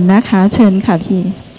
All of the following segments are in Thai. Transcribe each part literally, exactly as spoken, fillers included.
นะคะเชิญค่ะพี่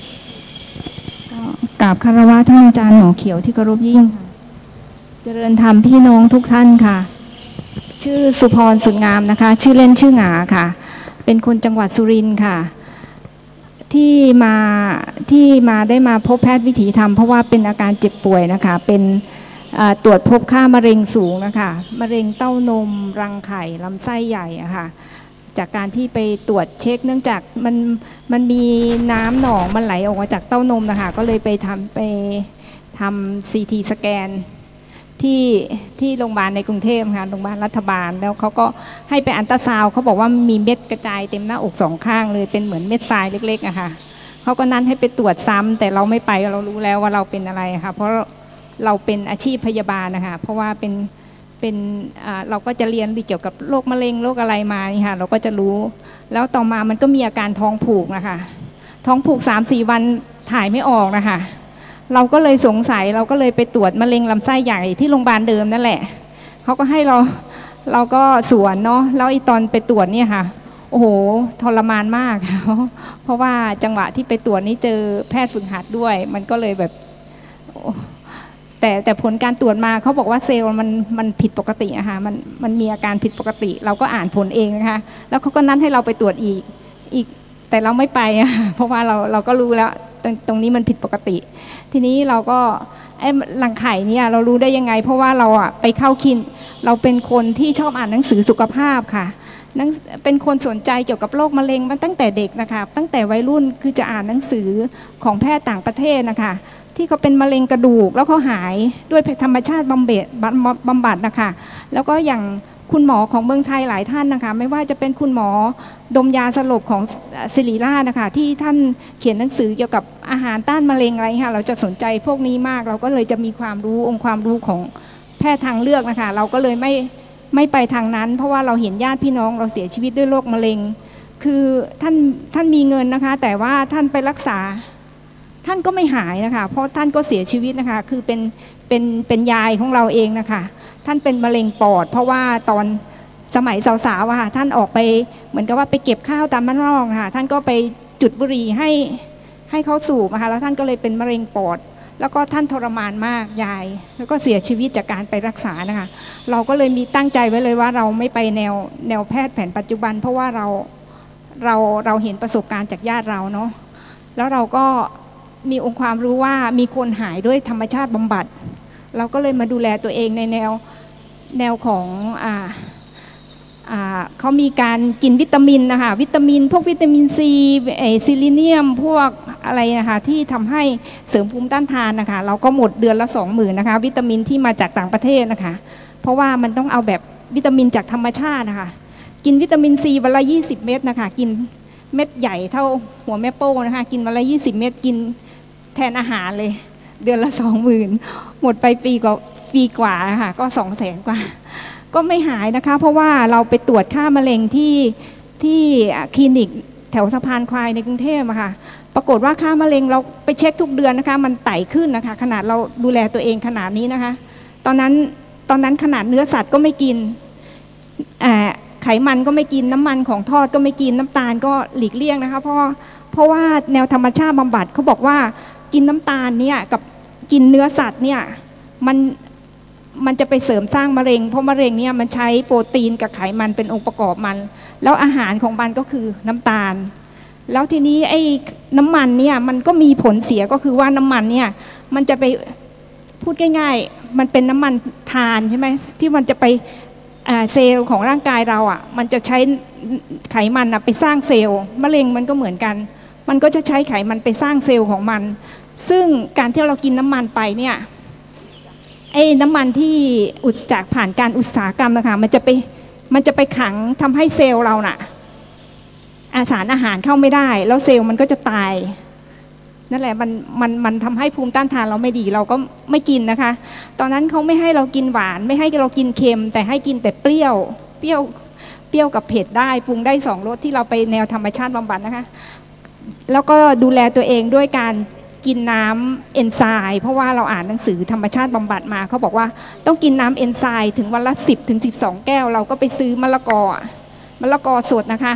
กราบคารวะท่านอาจารย์หมอเขียวที่เคารพยิ่งค่ะเจริญธรรมพี่น้องทุกท่านค่ะชื่อสุพรสุดงามนะคะชื่อเล่นชื่อหงาค่ะเป็นคนจังหวัดสุรินทร์ค่ะที่มาที่มาได้มาพบแพทย์วิถีธรรมเพราะว่าเป็นอาการเจ็บป่วยนะคะเป็นตรวจพบค่ามะเร็งสูงนะคะมะเร็งเต้านมรังไข่ลำไส้ใหญ่อะค่ะจากการที่ไปตรวจเช็คเนื่องจากมันมันมีน้ำหนองมันไหลออกมาจากเต้านมนะคะก็เลยไปทำไปทำซีทีสแกนที่ที่โรงพยาบาลในกรุงเทพค่ะโรงพยาบาลรัฐบาลแล้วเขาก็ให้ไปอัลตราซาวด์เขาบอกว่ามีเม็ดกระจายเต็มหน้าอกสองข้างเลยเป็นเหมือนเม็ดทรายเล็กๆอะค่ะเขาก็นัดให้ไปตรวจซ้ำแต่เราไม่ไปเรารู้แล้วว่าเราเป็นอะไรค่ะเพราะเราเป็นอาชีพพยาบาลนะคะเพราะว่าเป็นเป็นเราก็จะเรียนเกี่ยวกับโรคมะเร็งโรคอะไรมานี่ค่ะเราก็จะรู้แล้วต่อมามันก็มีอาการท้องผูกนะคะท้องผูก สามสี่ วันถ่ายไม่ออกนะคะเราก็เลยสงสัยเราก็เลยไปตรวจมะเร็งลำไส้ใหญ่ที่โรงพยาบาลเดิมนั่นแหละเขาก็ให้เราเราก็สวนเนาะแล้วอีตอนไปตรวจเนี่ยค่ะโอ้โหทรมานมากเพราะว่าจังหวะที่ไปตรวจนี่เจอแพทย์ฝึกหัดด้วยมันก็เลยแบบแต่แต่ผลการตรวจมาเขาบอกว่าเซลล์มันมันผิดปกติอะค่ะมันมันมีอาการผิดปกติเราก็อ่านผลเองนะคะแล้วเขาก็นัดให้เราไปตรวจอีกอีกแต่เราไม่ไปอะเพราะว่าเราเราก็รู้แล้วตรงตรงนี้มันผิดปกติทีนี้เราก็ไอ้รังไข่เนี่ยเรารู้ได้ยังไงเพราะว่าเราอะไปเข้าคินเราเป็นคนที่ชอบอ่านหนังสือสุขภาพค่ะนั่งเป็นคนสนใจเกี่ยวกับโรคมะเร็งมาตั้งแต่เด็กนะคะตั้งแต่วัยรุ่นคือจะอ่านหนังสือของแพทย์ต่างประเทศนะคะที่เขาเป็นมะเร็งกระดูกแล้วเขาหายด้วยธรรมชาติบำบัดบำบัดนะคะแล้วก็อย่างคุณหมอของเมืองไทยหลายท่านนะคะไม่ว่าจะเป็นคุณหมอดมยาสลบของศิริราชนะคะที่ท่านเขียนหนังสือเกี่ยวกับอาหารต้านมะเร็งอะไรค่ะเราจะสนใจพวกนี้มากเราก็เลยจะมีความรู้องค์ความรู้ของแพทย์ทางเลือกนะคะเราก็เลยไม่ไม่ไปทางนั้นเพราะว่าเราเห็นญาติพี่น้องเราเสียชีวิตด้วยโรคมะเร็งคือท่านท่านมีเงินนะคะแต่ว่าท่านไปรักษาท่านก็ไม่หายนะคะเพราะท่านก็เสียชีวิตนะคะคือเป็นเป็นเป็นยายของเราเองนะคะท่านเป็นมะเร็งปอดเพราะว่าตอนสมัยสาวๆอะค่ะท่านออกไปเหมือนกับว่าไปเก็บข้าวตามบ้านนอกค่ะท่านก็ไปจุดบุหรี่ให้ให้เขาสูบนะคะแล้วท่านก็เลยเป็นมะเร็งปอดแล้วก็ท่านทรมานมากยายแล้วก็เสียชีวิตจากการไปรักษานะคะเราก็เลยมีตั้งใจไว้เลยว่าเราไม่ไปแนวแนวแพทย์แผนปัจจุบันเพราะว่าเราเราเราเห็นประสบการณ์จากญาติเราเนาะแล้วเราก็มีองค์ความรู้ว่ามีคนหายด้วยธรรมชาติบำบัดเราก็เลยมาดูแลตัวเองในแนวแนวของอ่าอ่าเขามีการกินวิตามินนะคะวิตามินพวกวิตามินซีไอซิลิเนียมพวกอะไรนะคะที่ทำให้เสริมภูมิต้านทานนะคะเราก็หมดเดือนละสองหมื่นนะคะวิตามินที่มาจากต่างประเทศนะคะเพราะว่ามันต้องเอาแบบวิตามินจากธรรมชาตินะคะกินวิตามินซีวันละยี่สิบเม็ดนะคะกินเม็ดใหญ่เท่าหัวแม่โป้นะคะกินวันละยี่สิบเม็ดกินแทนอาหารเลยเดือนละสองหมื่นหมดไปปีกว่าปีกว่าค่ะก็สองแสนกว่าก็ไม่หายนะคะเพราะว่าเราไปตรวจค่ามะเร็งที่ที่คลินิกแถวสะพานควายในกรุงเทพอะค่ะปรากฏว่าค่ามะเร็งเราไปเช็คทุกเดือนนะคะมันไต่ขึ้นนะคะขนาดเราดูแลตัวเองขนาดนี้นะคะตอนนั้นตอนนั้นขนาดเนื้อสัตว์ก็ไม่กินไขมันก็ไม่กินน้ำมันของทอดก็ไม่กินน้ำตาลก็หลีกเลี่ยงนะคะเพราะเพราะว่าแนวธรรมชาติบำบัดเขาบอกว่ากินน้ำตาลเนี่ยกับกินเนื้อสัตว์เนี่ยมันมันจะไปเสริมสร้างมะเร็งเพราะมะเร็งเนี่ยมันใช้โปรตีนกับไขมันเป็นองค์ประกอบมันแล้วอาหารของมันก็คือน้ำตาลแล้วทีนี้ไอ้น้ำมันเนี่ยมันก็มีผลเสียก็คือว่าน้ำมันเนี่ยมันจะไปพูดง่ายๆมันเป็นน้ำมันทานใช่ไหมที่มันจะไปเซลล์ของร่างกายเราอ่ะมันจะใช้ไขมันไปสร้างเซลล์มะเร็งมันก็เหมือนกันมันก็จะใช้ไขมันไปสร้างเซลล์ของมันซึ่งการที่เรากินน้ำมันไปเนี่ยไอ้น้ำมันที่อุดจากผ่านการอุตสาหกรรมนะคะมันจะไปมันจะไปขังทำให้เซลล์เราน่ะอาสารอาหารเข้าไม่ได้แล้วเซลล์มันก็จะตายนั่นแหละมันมันมันทำให้ภูมิต้านทานเราไม่ดีเราก็ไม่กินนะคะตอนนั้นเขาไม่ให้เรากินหวานไม่ให้เรากินเค็มแต่ให้กินแต่เปรี้ยวเปรี้ยวเปรี้ยวกับเผ็ดได้ปรุงได้สองรสที่เราไปแนวธรรมชาติบำบัดนะคะแล้วก็ดูแลตัวเองด้วยการกินน้ำเอนไซม์เพราะว่าเราอ่านหนังสือธรรมชาติบำบัดมาเขาบอกว่าต้องกินน้ำเอนไซม์ถึงวันละสิบถึงสิบสองแก้วเราก็ไปซื้อมะละกอมะละกอสดนะคะ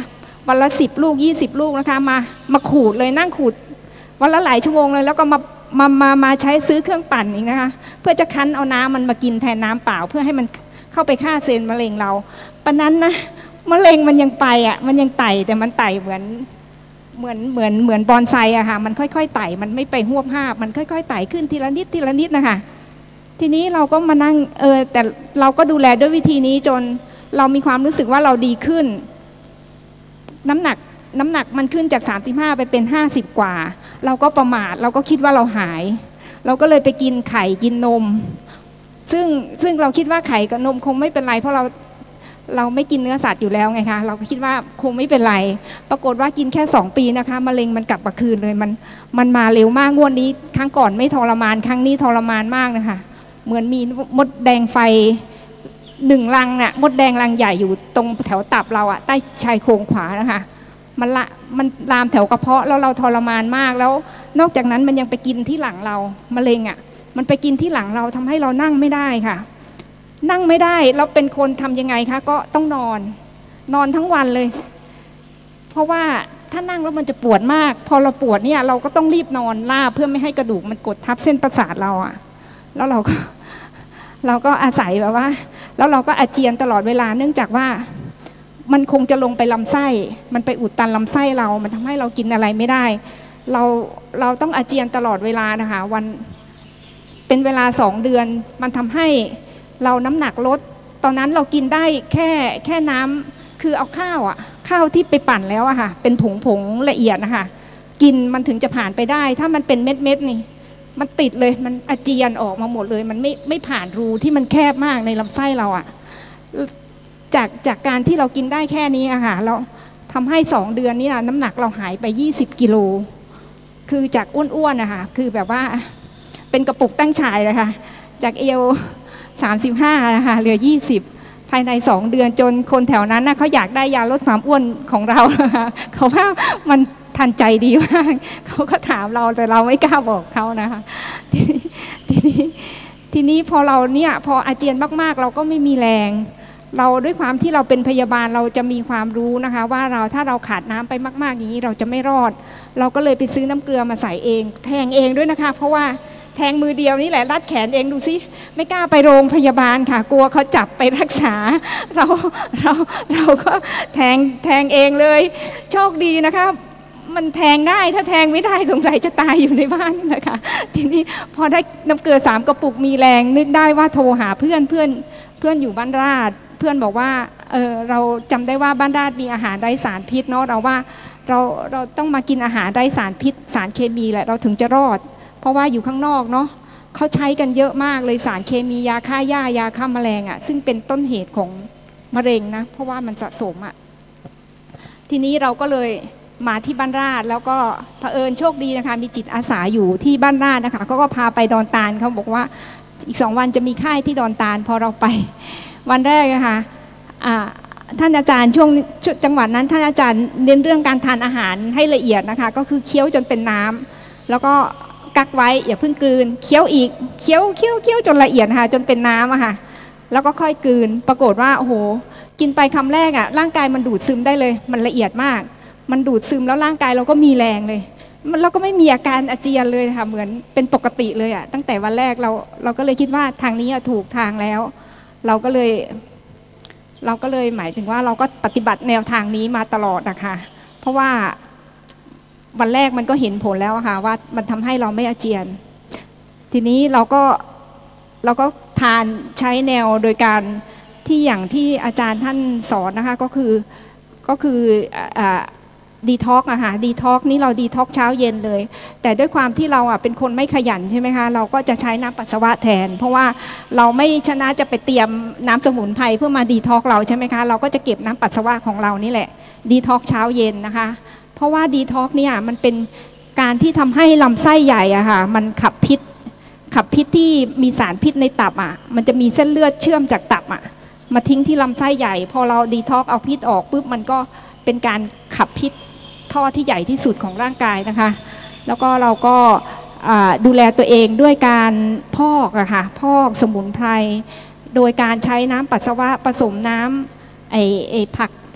วันละสิบลูกยี่สิบลูกนะคะมามาขูดเลยนั่งขูดวันละหลายชั่วโมงเลยแล้วก็มามามามาใช้ซื้อเครื่องปั่นอีกนะคะเพื่อจะคั้นเอาน้ำมันมากินแทนน้ำเปล่าเพื่อให้มันเข้าไปฆ่าเซลล์มะเร็งเราปะนั้นนะมะเร็งมันยังไปอ่ะมันยังไต่แต่มันไต่เหมือนเหมือนเหมือนเหมือนบอนไซอะค่ะมันค่อยๆไต่มันไม่ไปหวบห้ามันค่อยๆไต่ขึ้นทีละนิดทีละนิดนะคะทีนี้เราก็มานั่งเออแต่เราก็ดูแลด้วยวิธีนี้จนเรามีความรู้สึกว่าเราดีขึ้นน้ำหนักน้ำหนักมันขึ้นจากสามสิบห้าไปเป็นห้าสิบกว่าเราก็ประมาทเราก็คิดว่าเราหายเราก็เลยไปกินไข่กินนมซึ่งซึ่งเราคิดว่าไข่กับนมคงไม่เป็นไรเพราะเราเราไม่กินเนื้อสัตว์อยู่แล้วไงคะเราก็คิดว่าคงไม่เป็นไรปรากฏว่ากินแค่สองปีนะคะมะเร็งมันกลับมาคืนเลยมันมันมาเร็วมากงวดนี้ครั้งก่อนไม่ทรมานครั้งนี้ทรมานมากนะคะเหมือนมีมดแดงไฟหนึ่งรังน่ะมดแดงรังใหญ่อยู่ตรงแถวตับเราอะใต้ชายโครงขวานะคะมันละมันลามแถวกระเพาะแล้วเราทรมานมากแล้วนอกจากนั้นมันยังไปกินที่หลังเรามะเร็งอะมันไปกินที่หลังเราทำให้เรานั่งไม่ได้ค่ะนั่งไม่ได้เราเป็นคนทำยังไงคะก็ต้องนอนนอนทั้งวันเลยเพราะว่าถ้านั่งแล้วมันจะปวดมากพอเราปวดเนี่ยเราก็ต้องรีบนอนราบเพื่อไม่ให้กระดูกมันกดทับเส้นประสาทเราอะแล้วเราก็เราก็อาศัยแบบว่าแล้วเราก็อาเจียนตลอดเวลาเนื่องจากว่ามันคงจะลงไปลำไส้มันไปอุดตันลำไส้เรามันทำให้เรากินอะไรไม่ได้เราเราต้องอาเจียนตลอดเวลานะคะวันเป็นเวลาสองเดือนมันทำให้เราน้ำหนักลดตอนนั้นเรากินได้แค่แค่น้ำคือเอาข้าวอ่ะข้าวที่ไปปั่นแล้วอะค่ะเป็นผงผงละเอียดนะคะกินมันถึงจะผ่านไปได้ถ้ามันเป็นเม็ดเม็ดนี่มันติดเลยมันอาเจียนออกมาหมดเลยมันไม่ไม่ผ่านรูที่มันแคบมากในลำไส้เราอะจากจากการที่เรากินได้แค่นี้อะค่ะเราทำให้สองเดือนนี้นะน้ำหนักเราหายไปยี่สิบกิโลคือจากอ้วนๆนะคะคือแบบว่าเป็นกระปุกตั้งฉายเลยค่ะจากเอวสามสิบห้านะคะเหลือยี่สิบภายในสองเดือนจนคนแถวนั้นนะเขาอยากได้ยาลดความอ้วนของเรานะคะเขาว่ามันทันใจดีมากเขาก็ถามเราแต่เราไม่กล้าบอกเขานะคะทีนี้ทีนี้ทีนี้พอเราเนี่ยพออาเจียนมากๆเราก็ไม่มีแรงเราด้วยความที่เราเป็นพยาบาลเราจะมีความรู้นะคะว่าเราถ้าเราขาดน้ำไปมากๆอย่างนี้เราจะไม่รอดเราก็เลยไปซื้อน้ำเกลือมาใส่เองแทงเองด้วยนะคะเพราะว่าแทงมือเดียวนี่แหละรัดแขนเองดูสิไม่กล้าไปโรงพยาบาลค่ะกลัวเขาจับไปรักษาเราเราเราก็แทงแทงเองเลยโชคดีนะคะมันแทงได้ถ้าแทงไม่ได้สงสัยจะตายอยู่ในบ้านนะคะทีนี้พอได้น้ำเกลือสามกระปุกมีแรงนึกได้ว่าโทรหาเพื่อนเพื่อนเพื่อนอยู่บ้านราชเพื่อนบอกว่าเออเราจำได้ว่าบ้านราชมีอาหารไร้สารพิษเนาะเราว่าเราเราต้องมากินอาหารไร้สารพิษสารเคมีแหละเราถึงจะรอดเพราะว่าอยู่ข้างนอกเนาะเขาใช้กันเยอะมากเลยสารเคมียาฆ่าหญ้ายาฆ่าแมลงอ่ะซึ่งเป็นต้นเหตุของมะเร็งนะเพราะว่ามันสะสมอ่ะทีนี้เราก็เลยมาที่บ้านราชแล้วก็เผอิญโชคดีนะคะมีจิตอาสาอยู่ที่บ้านราชนะคะเขาก็พาไปดอนตาลเขาบอกว่าอีกสองวันจะมีค่ายที่ดอนตาลพอเราไปวันแรกนะคะท่านอาจารย์ช่วงจังหวัดนั้นท่านอาจารย์เน้นเรื่องการทานอาหารให้ละเอียดนะคะก็คือเคี้ยวจนเป็นน้ำแล้วก็กักไว้อย่าเพิ่งกลืนเคี้ยวอีกเคี้ยวเคี้ยวเคี้ยวจนละเอียดค่ะจนเป็นน้ำอะค่ะแล้วก็ค่อยกลืนปรากฏว่าโอ้โหกินไปคำแรกอะร่างกายมันดูดซึมได้เลยมันละเอียดมากมันดูดซึมแล้วร่างกายเราก็มีแรงเลยมันเราก็ไม่มีอาการอาเจียนเลยค่ะเหมือนเป็นปกติเลยอะตั้งแต่วันแรกเราเราก็เลยคิดว่าทางนี้ถูกทางแล้วเราก็เลยเราก็เลยหมายถึงว่าเราก็ปฏิบัติแนวทางนี้มาตลอดนะคะเพราะว่าวันแรกมันก็เห็นผลแล้วค่ะว่ามันทำให้เราไม่อาเจียนทีนี้เราก็เราก็ทานใช้แนวโดยการที่อย่างที่อาจารย์ท่านสอนนะคะก็คือก็คือดีท็อกอะค่ะดีท็อกนี่เราดีท็อกเช้าเย็นเลยแต่ด้วยความที่เราอะเป็นคนไม่ขยันใช่ไหมคะเราก็จะใช้น้ำปัสสาวะแทนเพราะว่าเราไม่ชนะจะไปเตรียมน้ำสมุนไพรเพื่อมาดีท็อกเราใช่ไหมคะเราก็จะเก็บน้ำปัสสาวะของเรานี่แหละดีท็อกเช้าเย็นนะคะเพราะว่าดีท็อกเนี่ยมันเป็นการที่ทำให้ลำไส้ใหญ่อะค่ะมันขับพิษขับพิษที่มีสารพิษในตับอะมันจะมีเส้นเลือดเชื่อมจากตับอะมาทิ้งที่ลำไส้ใหญ่พอเราดีท็อกเอาพิษออกปุ๊บมันก็เป็นการขับพิษท่อที่ใหญ่ที่สุดของร่างกายนะคะแล้วก็เราก็ดูแลตัวเองด้วยการพอกอะค่ะพอกสมุนไพรโดยการใช้น้ำปัสสาวะผสมน้ำไอไอผัก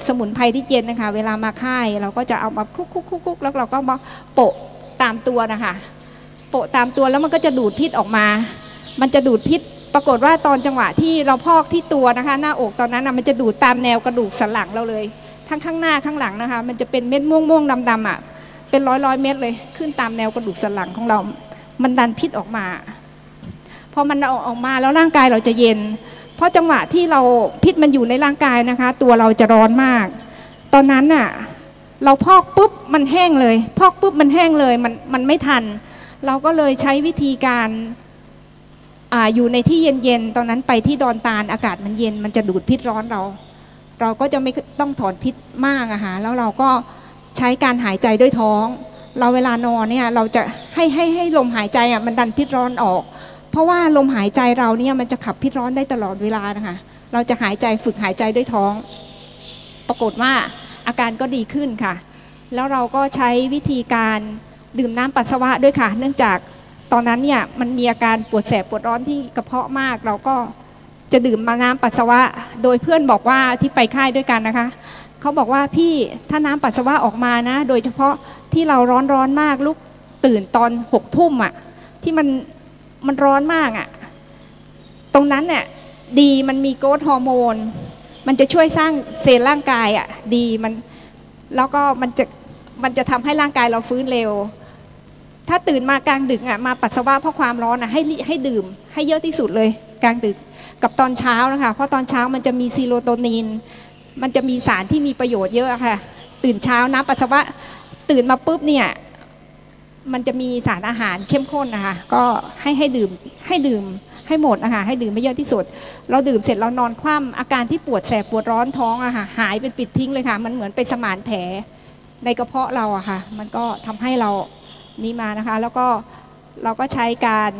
สมุนไพรที่เย็นนะคะเวลามาค่ายเราก็จะเอามาคลุกคุกคุกแล้วเราก็มาโปะตามตัวนะคะโปะตามตัวแล้วมันก็จะดูดพิษออกมามันจะดูดพิษปรากฏว่าตอนจังหวะที่เราพอกที่ตัวนะคะหน้าอกตอนนั้นมันจะดูดตามแนวกระดูกสันหลังเราเลยทั้งข้างหน้าข้างหลังนะคะมันจะเป็นเม็ดม่วงม่วงดำๆอ่ะเป็นร้อยร้อยเม็ดเลยขึ้นตามแนวกระดูกสันหลังของเรามันดันพิษออกมาพอมันเอาออกมาแล้วร่างกายเราจะเย็นเพราะจังหวะที่เราพิษมันอยู่ในร่างกายนะคะตัวเราจะร้อนมากตอนนั้นน่ะเราพอกปุ๊บมันแห้งเลยพอกปุ๊บมันแห้งเลยมันมันไม่ทันเราก็เลยใช้วิธีการอ่าอยู่ในที่เย็นๆตอนนั้นไปที่ดอนตาลอากาศมันเย็นมันจะดูดพิษร้อนเราเราก็จะไม่ต้องถอนพิษมากอะค่ะแล้วเราก็ใช้การหายใจด้วยท้องเราเวลานอนเนี่ยเราจะให้ให้ให้ลมหายใจอะมันดันพิษร้อนออกเพราะว่าลมหายใจเราเนี่ยมันจะขับพิษร้อนได้ตลอดเวลานะคะเราจะหายใจฝึกหายใจด้วยท้องปรากฏว่าอาการก็ดีขึ้นค่ะแล้วเราก็ใช้วิธีการดื่มน้ำปัสสาวะด้วยค่ะเนื่องจากตอนนั้นเนี่ยมันมีอาการปวดแสบปวดร้อนที่กระเพาะมากเราก็จะดื่มมาน้ำปัสสาวะโดยเพื่อนบอกว่าที่ไปค่ายด้วยกันนะคะเขาบอกว่าพี่ถ้าน้ำปัสสาวะออกมานะโดยเฉพาะที่เราร้อนร้อนมากลุกตื่นตอนหกทุ่มอ่ะที่มันมันร้อนมากอ่ะตรงนั้นเนี่ยดีมันมีโกรทฮอร์โมนมันจะช่วยสร้างเซลล์ร่างกายอ่ะดีมันแล้วก็มันจะมันจะทำให้ร่างกายเราฟื้นเร็วถ้าตื่นมากลางดึกอ่ะมาปัสสาวะเพราะความร้อนอ่ะให้ให้ดื่มให้เยอะที่สุดเลยกลางดึกกับตอนเช้านะคะเพราะตอนเช้ามันจะมีซีโรโทนินมันจะมีสารที่มีประโยชน์เยอะค่ะตื่นเช้าน้ำปัสสาวะตื่นมาปุ๊บเนี่ยมันจะมีสารอาหารเข้มข้นนะคะก็ให้ให้ดื่มให้ดื่มให้หมดนะคะให้ดื่มไม่เยอะที่สุดเราดื่มเสร็จเรานอนคว่ำอาการที่ปวดแสบปวดร้อนท้องอะค่ะหายเป็นปิดทิ้งเลยค่ะมันเหมือนไปสมานแผลในกระเพาะเราอะค่ะมันก็ทำให้เรานี่มานะคะแล้วก็เราก็ใช้การ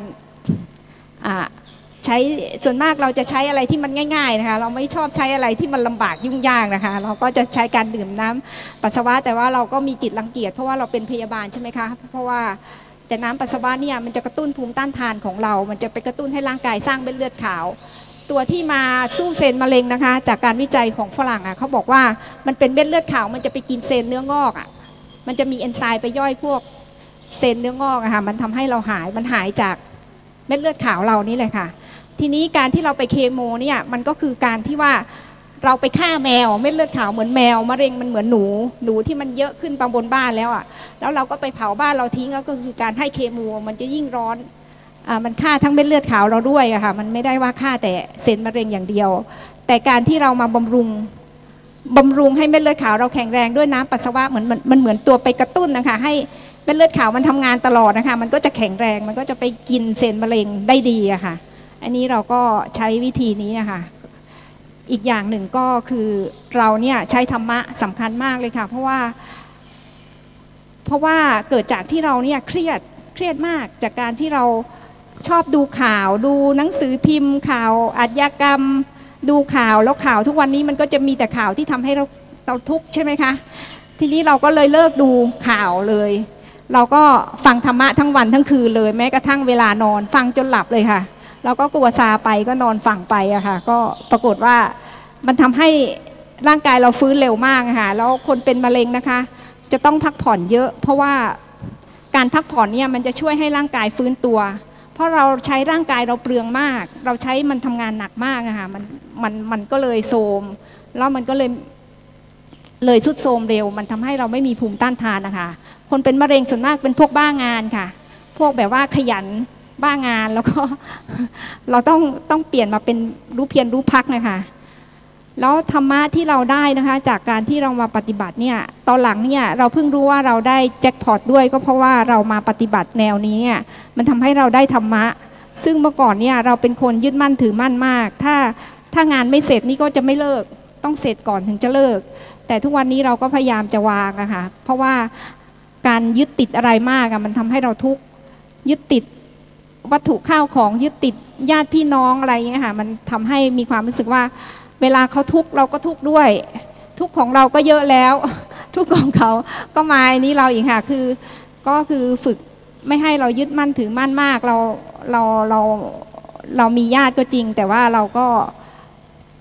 ใช้ส่วนมากเราจะใช้อะไรที่มันง่ายๆนะคะเราไม่ชอบใช้อะไรที่มันลำบากยุ่งยากนะคะเราก็จะใช้การดื่มน้ำปัสสาวะแต่ว่าเราก็มีจิตรังเกียจเพราะว่าเราเป็นพยาบาลใช่ไหมคะเพราะว่าแต่น้ำปัสสาวะเนี่ยมันจะกระตุ้นภูมิต้านทานของเรามันจะไปกระตุ้นให้ร่างกายสร้างเม็ดเลือดขาวตัวที่มาสู้เซลล์มะเร็งนะคะจากการวิจัยของฝรั่งอ่ะเขาบอกว่ามันเป็นเม็ดเลือดขาวมันจะไปกินเซลล์เนื้องอกอ่ะมันจะมีเอนไซม์ไปย่อยพวกเซลล์เนื้องอกอะค่ะมันทำให้เราหายมันหายจากเม็ดเลือดขาวเรานี่เลยค่ะทีนี้การที่เราไปเคโมเนี่ยมันก็คือการที่ว่าเราไปฆ่าแมวเม็ดเลือดขาวเหมือนแมวมะเร็งมันเหมือนหนูหนูที่มันเยอะขึ้นบนบ้านแล้วอ่ะแล้วเราก็ไปเผาบ้านเราทิ้งก็คือการให้เคโมมันจะยิ่งร้อนอ่ามันฆ่าทั้งเม็ดเลือดขาวเราด้วยอะค่ะมันไม่ได้ว่าฆ่าแต่เซลล์มะเร็งอย่างเดียวแต่การที่เรามาบำรุงบำรุงให้เม็ดเลือดขาวเราแข็งแรงด้วยน้ำปัสสาวะเหมือนมันเหมือนตัวไปกระตุ้นนะคะให้เม็ดเลือดขาวมันทำงานตลอดนะคะมันก็จะแข็งแรงมันก็จะไปกินเซลล์มะเร็งได้ดีอะค่ะอันนี้เราก็ใช้วิธีนี้อะค่ะอีกอย่างหนึ่งก็คือเราเนี่ยใช้ธรรมะสำคัญมากเลยค่ะเพราะว่าเพราะว่าเกิดจากที่เราเนี่ยเครียดเครียดมากจากการที่เราชอบดูข่าวดูหนังสือพิมพ์ข่าวอาชญากรรมดูข่าวแล้วข่าวทุกวันนี้มันก็จะมีแต่ข่าวที่ทำให้เราเราทุกข์ใช่ไหมคะทีนี้เราก็เลยเลิกดูข่าวเลยเราก็ฟังธรรมะทั้งวันทั้งคืนเลยแม้กระทั่งเวลานอนฟังจนหลับเลยค่ะเราก็กลัวซาไปก็นอนฟังไปอะค่ะก็ปรากฏว่ามันทำให้ร่างกายเราฟื้นเร็วมากค่ะแล้วคนเป็นมะเร็งนะคะจะต้องพักผ่อนเยอะเพราะว่าการพักผ่อนเนี่ยมันจะช่วยให้ร่างกายฟื้นตัวเพราะเราใช้ร่างกายเราเปลืองมากเราใช้มันทำงานหนักมากอะค่ะมันมันมันก็เลยโทรมแล้วมันก็เลยเลยสุดโทรมเร็วมันทำให้เราไม่มีภูมิต้านทานนะคะคนเป็นมะเร็งส่วนมากเป็นพวกบ้างานค่ะพวกแบบว่าขยันบ้างานแล้วก็เราต้องต้องเปลี่ยนมาเป็นรู้เพียรรู้พักนะคะแล้วธรรมะที่เราได้นะคะจากการที่เรามาปฏิบัติเนี่ยตอนหลังเนี่ยเราเพิ่งรู้ว่าเราได้แจ็คพอตด้วยก็เพราะว่าเรามาปฏิบัติแนวนี้เนี่ยมันทำให้เราได้ธรรมะซึ่งเมื่อก่อนเนี่ยเราเป็นคนยึดมั่นถือมั่นมากถ้าถ้างานไม่เสร็จนี่ก็จะไม่เลิกต้องเสร็จก่อนถึงจะเลิกแต่ทุกวันนี้เราก็พยายามจะวางอะค่ะเพราะว่าการยึดติดอะไรมากอะมันทำให้เราทุกข์ยึดติดวัตถุข้าวของยึดติดญาติพี่น้องอะไรอย่างเงี้ยค่ะมันทำให้มีความรู้สึกว่าเวลาเขาทุกข์เราก็ทุกข์ด้วยทุกข์ของเราก็เยอะแล้วทุกข์ของเขาก็มาอันนี้เราอีกค่ะคือก็คือฝึกไม่ให้เรายึดมั่นถือมั่นมากเราเราเราเรามีญาติก็จริงแต่ว่าเราก็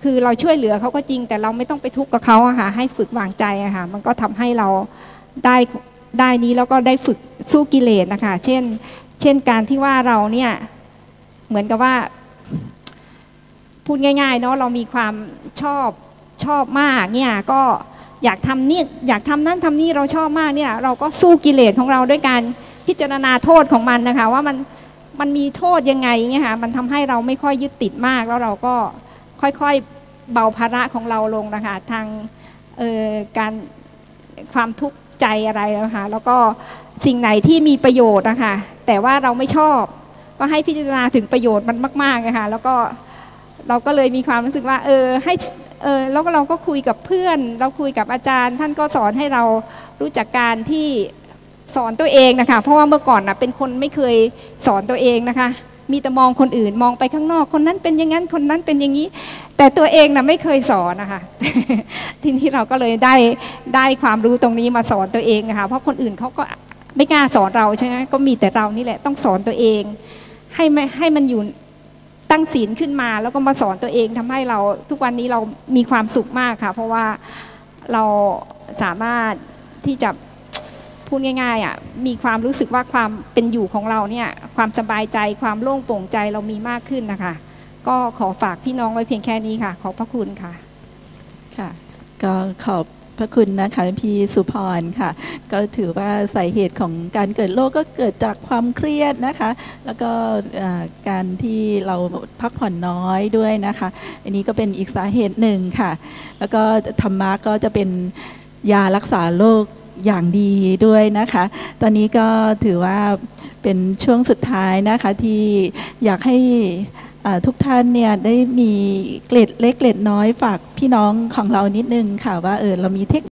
คือเราช่วยเหลือเขาก็จริงแต่เราไม่ต้องไปทุกข์กับเขาอะค่ะให้ฝึกวางใจอะค่ะมันก็ทำให้เราได้ได้นี้แล้วก็ได้ฝึกสู้กิเลสนะคะเช่นเช่นการที่ว่าเราเนี่ยเหมือนกับว่าพูดง่ายๆเนาะเรามีความชอบชอบมากเนี่ยก็อยากทำนี่อยากทำนั่นทำนี่เราชอบมากเนี่ยเราก็สู้กิเลสของเราด้วยการพิจารณาโทษของมันนะคะว่ามันมันมีโทษยังไงเนี่ยค่ะมันทำให้เราไม่ค่อยยึดติดมากแล้วเราก็ค่อยๆเบาภาระของเราลงนะคะทางการความทุกข์ใจอะไรนะคะแล้วก็สิ่งไหนที่มีประโยชน์นะคะแต่ว่าเราไม่ชอบก็ให้พิจารณาถึงประโยชน์มันมากๆนะคะแล้วก็เราก็เลยมีความรู้สึกว่าเออให้เออแล้วเราก็คุยกับเพื่อนเราคุยกับอาจารย์ท่านก็สอนให้เรารู้จักการที่สอนตัวเองนะคะเพราะว่าเมื่อก่อนนะเป็นคนไม่เคยสอนตัวเองนะคะมีแต่มองคนอื่นมองไปข้างนอกคนนั้นเป็นอย่างนั้นคนนั้นเป็นอย่างนี้แต่ตัวเองนะไม่เคยสอนนะคะทีนี้เราก็เลยได้ได้ความรู้ตรงนี้มาสอนตัวเองนะคะเพราะคนอื่นเขาก็ไม่กล้าสอนเราใช่ไหมก็มีแต่เรานี่แหละต้องสอนตัวเองให้ไม่ให้มันอยู่ตั้งศีลขึ้นมาแล้วก็มาสอนตัวเองทำให้เราทุกวันนี้เรามีความสุขมากค่ะเพราะว่าเราสามารถที่จะพูดง่ายๆอ่ะมีความรู้สึกว่าความเป็นอยู่ของเราเนี่ยความสบายใจความโล่งโปร่งใจเรามีมากขึ้นนะคะก็ขอฝากพี่น้องไว้เพียงแค่นี้ค่ะขอบพระคุณค่ะค่ะก็ขอบพระคุณนะคะพี่สุพรค่ะก็ถือว่าสาเหตุของการเกิดโรคก็เกิดจากความเครียดนะคะแล้วก็การที่เราพักผ่อนน้อยด้วยนะคะอันนี้ก็เป็นอีกสาเหตุหนึ่งค่ะแล้วก็ธรรมะก็จะเป็นยารักษาโรคอย่างดีด้วยนะคะตอนนี้ก็ถือว่าเป็นช่วงสุดท้ายนะคะที่อยากให้ทุกท่านเนี่ยได้มีเกร็ดเล็กเกร็ดน้อยฝากพี่น้องของเรานิดนึงค่ะว่าเออเรามีเทค